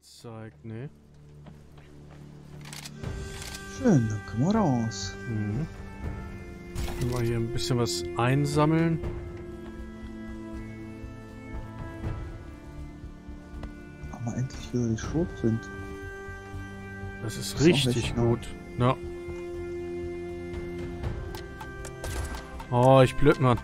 angezeigt, ne? Schön, dann können wir raus. Mhm. Können wir hier ein bisschen was einsammeln. Haben wir endlich wieder die Schrotflint. Das ist Das ist auch richtig echt gut. Ja. Oh, ich blödmann.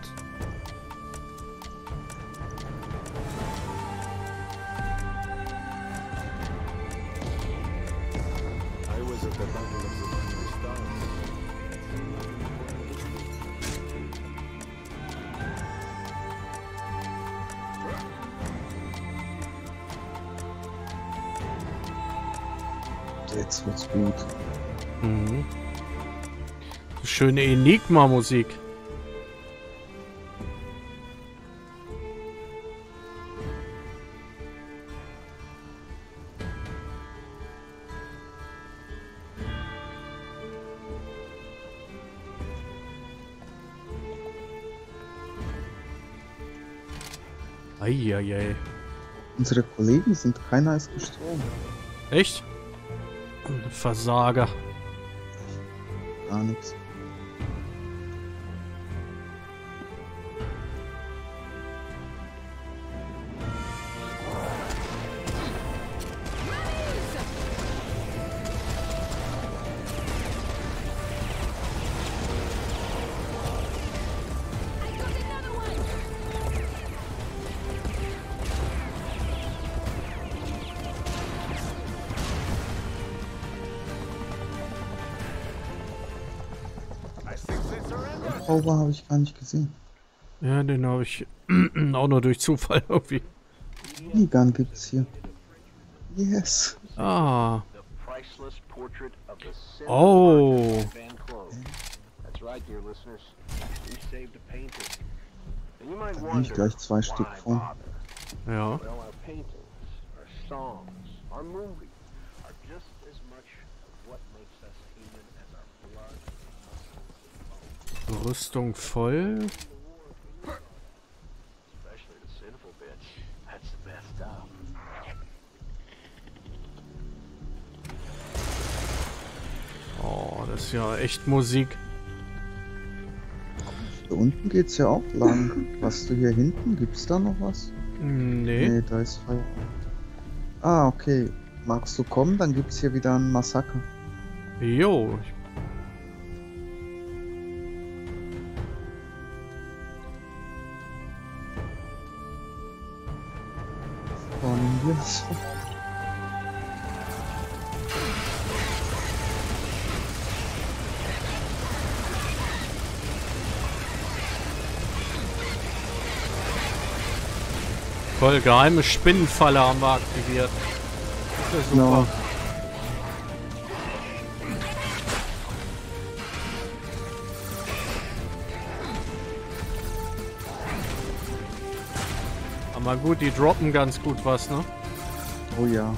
Jetzt wird's gut. Mhm. So schöne Enigma-Musik. Eieiei. Unsere Kollegen sind, keiner ist gestorben. Echt? Versager. Gar nichts. Zauber habe ich gar nicht gesehen. Ja, den habe ich auch nur durch Zufall irgendwie. Minigun gibt's hier. Yes. Ah. Oh. Da nehme ich gleich 2 Stück von. Ja. Rüstung voll. Oh, das ist ja echt Musik. Da unten geht's ja auch lang. Was du hier hinten? Gibt's da noch was? Nee. Nee, da ist Feuer. Ah, okay. Magst du kommen? Dann gibt's hier wieder ein Massaker. Jo. Wollen wir das? Voll geheime Spinnenfalle haben wir aktiviert. Das ist ja super. Genau. Aber gut, die droppen ganz gut was, ne? Oh ja.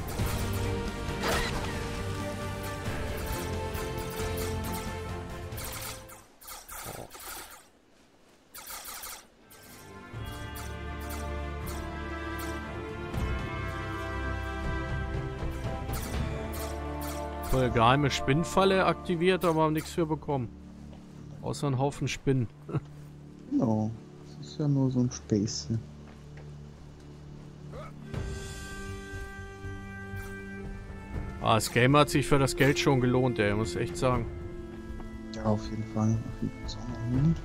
Voll geheime Spinnenfalle aktiviert, aber haben nichts für bekommen. Außer ein Haufen Spinnen. Genau. Das ist ja nur so ein Späßchen. Ah, das Game hat sich für das Geld schon gelohnt, ey, muss ich echt sagen. Ja, auf jeden Fall. Auf jeden Fall.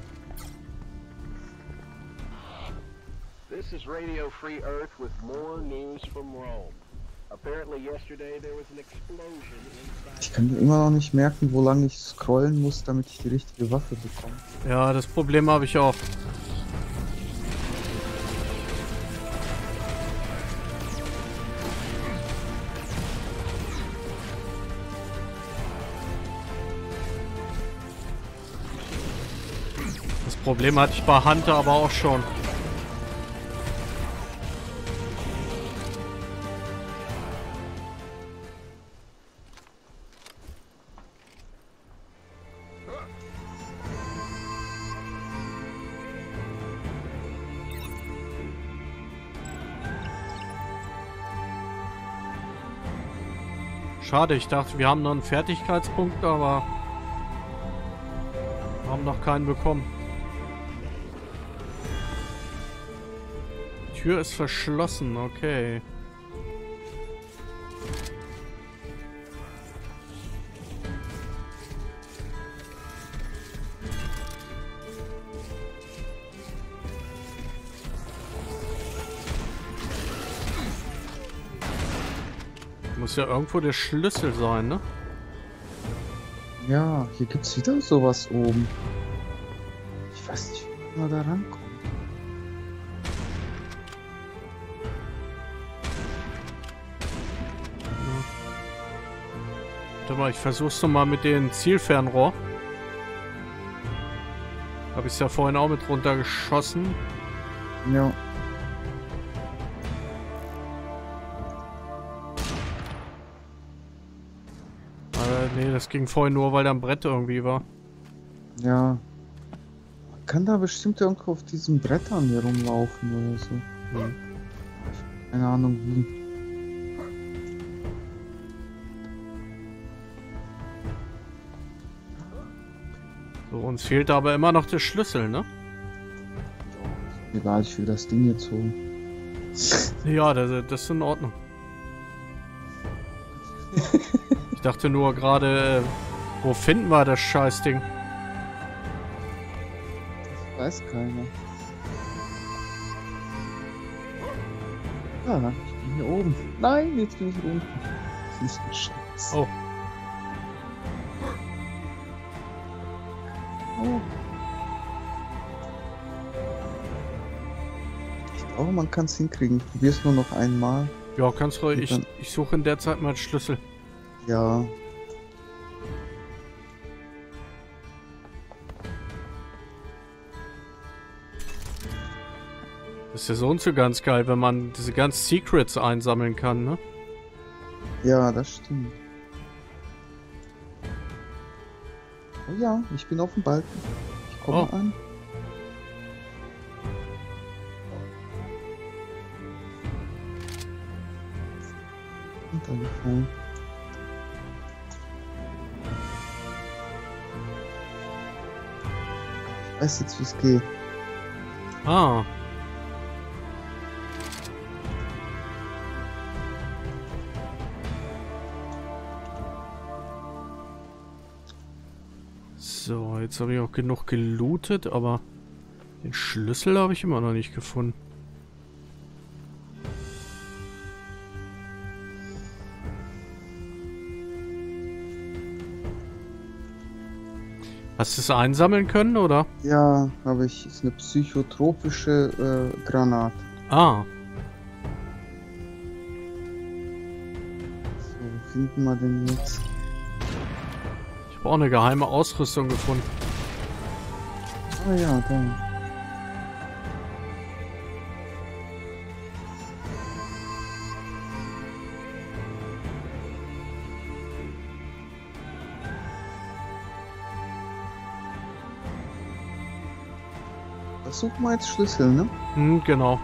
This is Radio Free Earth with more news from Rome. Apparently yesterday there was an explosion inside. Ich kann mir immer noch nicht merken, wo lange ich scrollen muss, damit ich die richtige Waffe bekomme. Ja, das Problem habe ich auch. Das Problem hatte ich bei Hunter aber auch schon. Schade, ich dachte, wir haben noch einen Fertigkeitspunkt, aber wir haben noch keinen bekommen. Die Tür ist verschlossen, okay. Muss ja irgendwo der Schlüssel sein, ne? Ja, hier gibt's wieder sowas oben. Ich weiß nicht, wie man da rankommt. Warte mal, ich versuch's noch mal mit dem Zielfernrohr. Habe ich ja vorhin auch mit runtergeschossen. Ja. Nee, das ging vorhin nur, weil da ein Brett irgendwie war. Ja. Man kann da bestimmt irgendwo auf diesen Brettern hier rumlaufen oder so. Hm. Keine Ahnung wie. So, uns fehlt aber immer noch der Schlüssel, ne? Egal, ich will das Ding jetzt holen. Ja, das ist in Ordnung. Ich dachte nur gerade, wo finden wir das Scheißding? Das weiß keiner. Ah, ich bin hier oben. Nein, jetzt bin ich unten. Das ist ein Scheiß. Oh. Oh. Ich glaube, man kann es hinkriegen. Ich probiere es nur noch einmal. Ja, kannst du. Und dann- Ich suche in der Zeit mal den Schlüssel. Ja. Das ist ja so und so ganz geil, wenn man diese ganzen Secrets einsammeln kann, ne? Ja, das stimmt. Oh ja, ich bin auf dem Balken. Ich komme Oh. an. Runtergefallen. Ich weiß jetzt, wie es geht. Ah. So, jetzt habe ich auch genug gelootet, aber den Schlüssel habe ich immer noch nicht gefunden. Hast du es einsammeln können, oder? Ja, habe ich. Ist eine psychotropische Granate. Ah, So, wo finden wir denn jetzt? ich habe auch eine geheime Ausrüstung gefunden. Ah ja, da. Das suchen wir jetzt Schlüssel, ne? Hm, genau.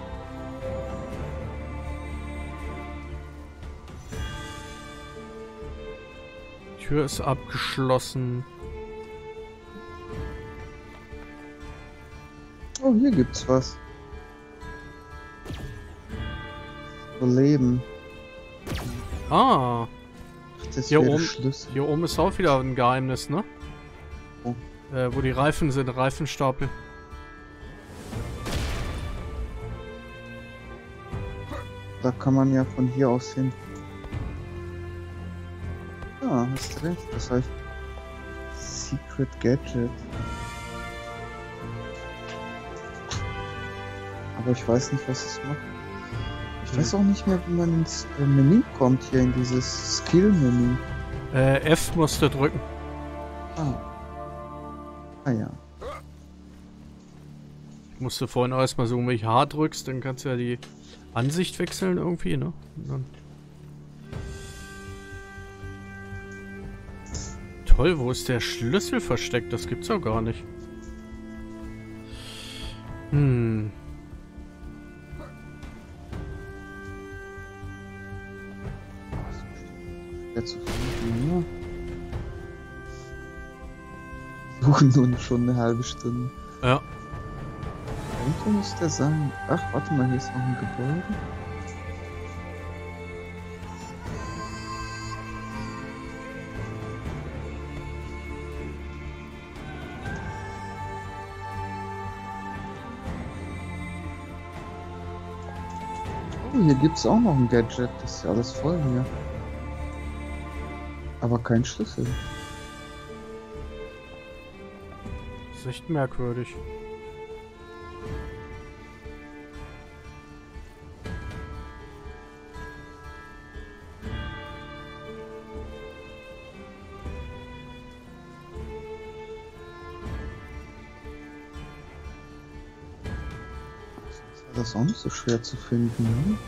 Tür ist abgeschlossen. Oh, hier gibt's was. Überleben. Ah, Das Hier wäre oben- Schlüssel. hier oben ist auch wieder ein Geheimnis, ne? Oh. Wo die Reifen sind, Reifenstapel. Da kann man ja von hier aus hin. Ja, hast recht. Das heißt Secret Gadget. Aber ich weiß nicht, was es macht. Ich weiß auch nicht mehr, wie man ins Menü kommt, hier in dieses Skill-Menü. F musst du drücken. Ah. Ah ja. Ich musste vorhin auch erstmal so, wenn ich H drückst, dann kannst du ja die Ansicht wechseln irgendwie, ne? Und dann toll, wo ist der Schlüssel versteckt? Das gibt's doch gar nicht. Hm. schwer zu finden, ja. Suchen nun schon eine halbe Stunde. Ja. Irgendwo muss der sein. Ach, warte mal, hier ist noch ein Gebäude. Oh, hier gibt's auch noch ein Gadget. Das ist ja alles voll hier. Aber kein Schlüssel. Das ist echt merkwürdig. Das ist auch nicht so schwer zu finden, ne?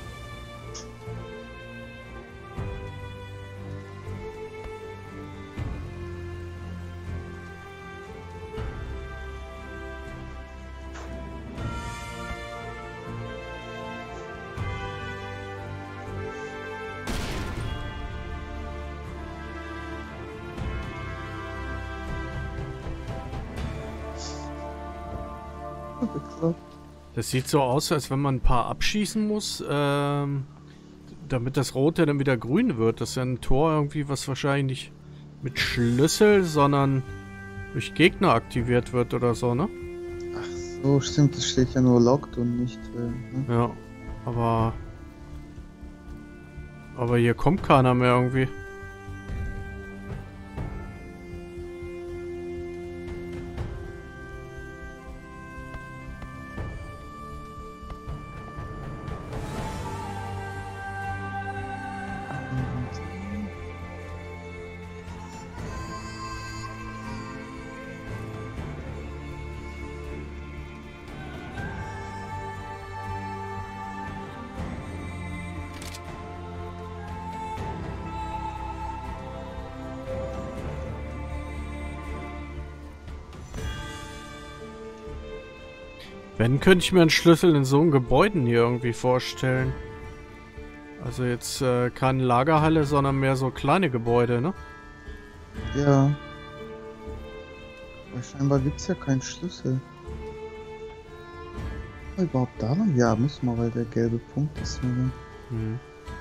Geklappt. Das sieht so aus, als wenn man ein paar abschießen muss, damit das Rote dann wieder grün wird. Das ist ja ein Tor irgendwie, was wahrscheinlich nicht mit Schlüssel, sondern durch Gegner aktiviert wird oder so, ne? Ach so, stimmt, das steht ja nur locked und nicht, ne? Ja, aber hier kommt keiner mehr irgendwie. Wenn, könnte ich mir einen Schlüssel in so einem Gebäuden hier irgendwie vorstellen. Also jetzt keine Lagerhalle, sondern mehr so kleine Gebäude, ne? Ja. Weil scheinbar gibt's ja keinen Schlüssel. Überhaupt da lang? Ja, müssen wir, weil der gelbe Punkt ist ja da. Hm.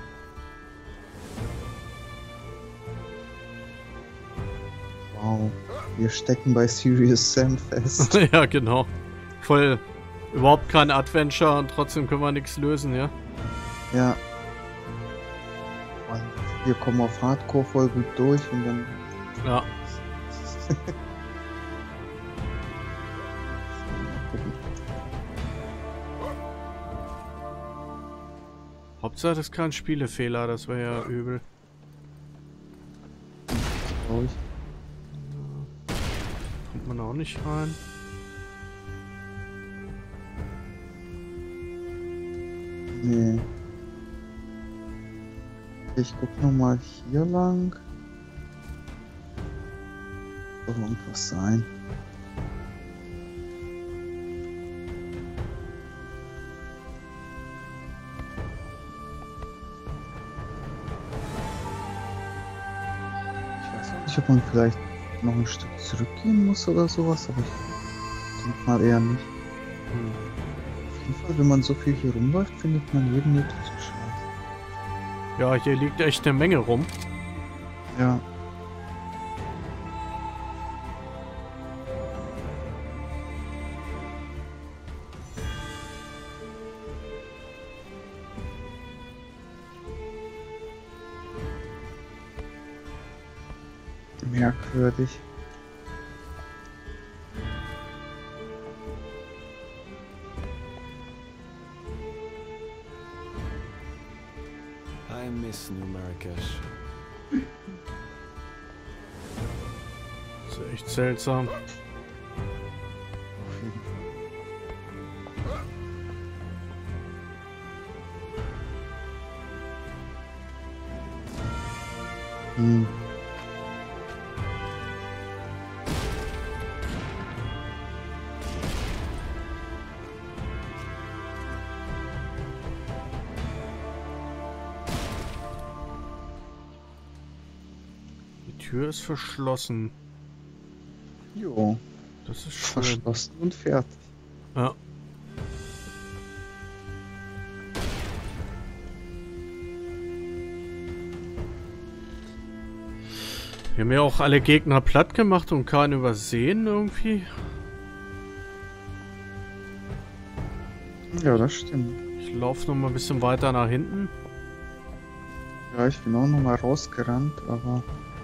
Wow. Wir stecken bei Serious Sam fest. Ja, genau. Voll überhaupt kein Adventure und trotzdem können wir nichts lösen, ja? Ja. Und wir kommen auf Hardcore voll gut durch und dann... Ja. Hauptsache das ist kein Spielefehler, das wäre ja übel. Traurig. Kommt man auch nicht rein. Nee. Ich guck nochmal hier lang. Soll irgendwas sein. Ich weiß auch nicht, ob man vielleicht noch ein Stück zurückgehen muss oder sowas, aber ich denke mal eher nicht. Hm. Auf jeden Fall, wenn man so viel hier rumläuft, findet man jeden möglichen Scheiß. Ja, hier liegt echt eine Menge rum. Ja. Merkwürdig. I miss New Marrakesh. Das ist echt seltsam. Auf jeden Fall. Hm. Tür ist verschlossen. Jo, Das ist schön. verschlossen und fertig. Ja. Wir haben ja auch alle Gegner platt gemacht und keinen übersehen irgendwie. Ja, das stimmt. Ich laufe noch mal ein bisschen weiter nach hinten. Ja, ich bin auch noch mal rausgerannt, aber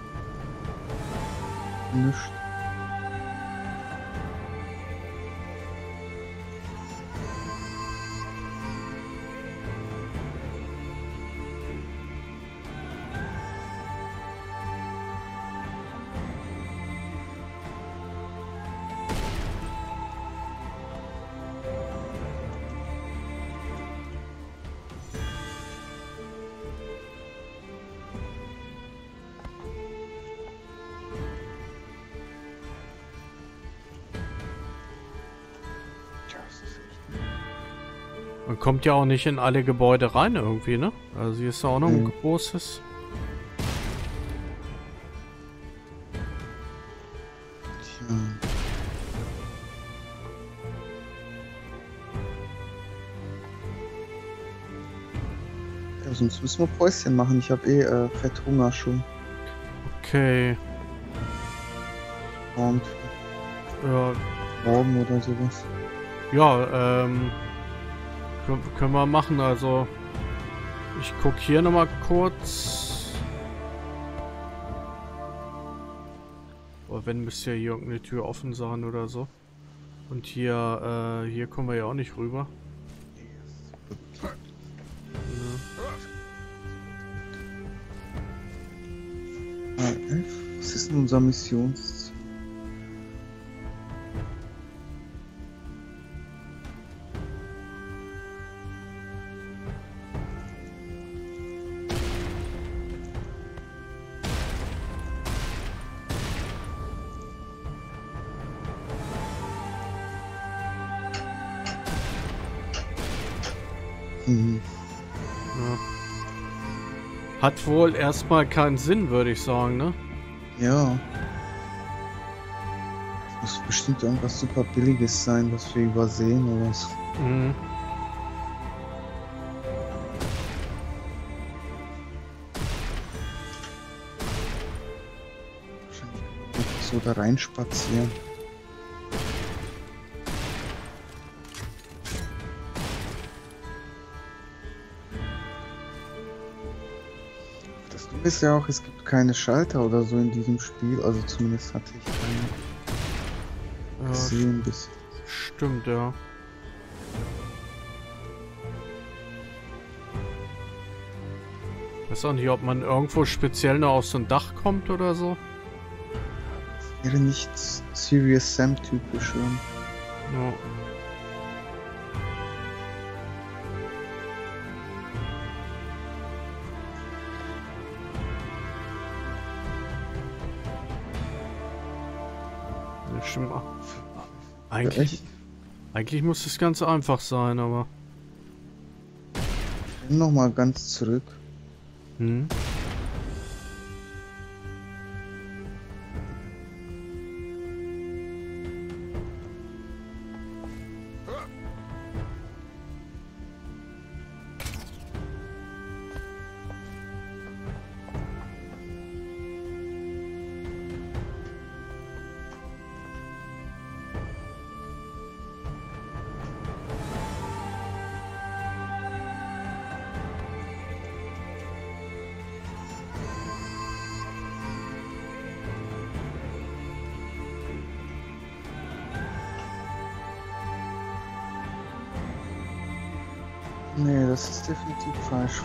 nichts. Man kommt ja auch nicht in alle Gebäude rein irgendwie, ne? Also hier ist auch noch ein großes. Tja. Ja, sonst müssen wir Päuschen machen. Ich habe fett Hunger schon. Okay. Und Ja, morgen oder sowas. ja, können wir machen. Also ich gucke hier noch mal kurz. Aber wenn müsste ja hier irgendeine Tür offen sein oder so. Und hier, hier kommen wir ja auch nicht rüber. Ne? Was ist denn unser Missionsziel? Mhm. Ja. Hat wohl erstmal keinen Sinn, würde ich sagen, ne? Ja. Es muss bestimmt irgendwas super Billiges sein, was wir übersehen oder so. Mhm. Wahrscheinlich einfach so da reinspazieren. Das Dumme ist ja auch, es gibt keine Schalter oder so in diesem Spiel, also zumindest hatte ich keine Ja, gesehen bis. stimmt, ja. Weiß auch nicht, ob man irgendwo speziell noch auf so ein Dach kommt oder so. Wäre nicht Serious Sam typisch. Ja. Ja, stimmt. Eigentlich muss das ganz einfach sein, aber. Noch mal ganz zurück. Hm. Nee, das ist definitiv falsch.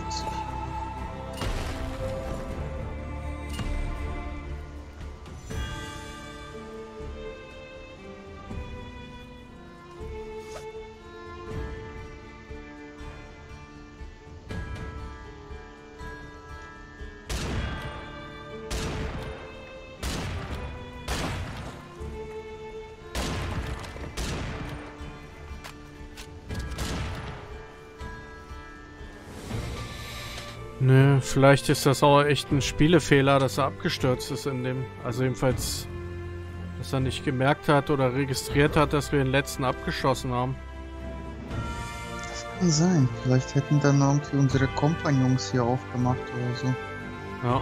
Ne, vielleicht ist das auch echt ein Spielefehler, dass er abgestürzt ist in dem... Also jedenfalls, dass er nicht gemerkt hat oder registriert hat, dass wir den letzten abgeschossen haben. Das kann sein. Vielleicht hätten dann irgendwie unsere Kompagnons hier aufgemacht oder so. Ja.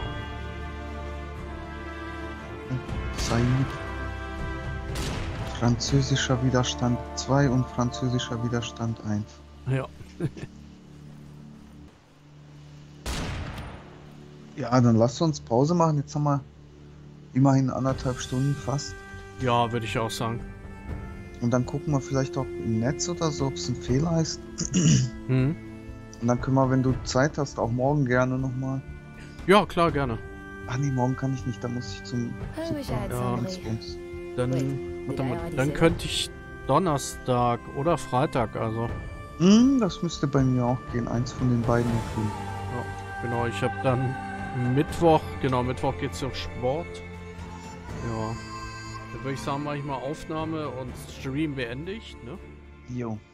Said. Französischer Widerstand 2 und französischer Widerstand 1. Ja. Ja, dann lasst uns Pause machen. Jetzt haben wir immerhin 1,5 Stunden fast. Ja, würde ich auch sagen. Und dann gucken wir vielleicht auch im Netz oder so, ob es ein Fehler ist. Hm. Und dann können wir, wenn du Zeit hast, auch morgen gerne nochmal. Ja, klar, gerne. Ach nee, morgen kann ich nicht, da muss ich zum Ja. Dingsbums. Dann, warte mal, dann könnte ich Donnerstag oder Freitag, also. Das müsste bei mir auch gehen, eins von den beiden erfüllen. Ja, genau, ich habe dann Mittwoch, genau, Mittwoch geht's auf Sport. Ja. Dann würde ich sagen, mache ich mal Aufnahme und Stream beende ich, ne? Jo.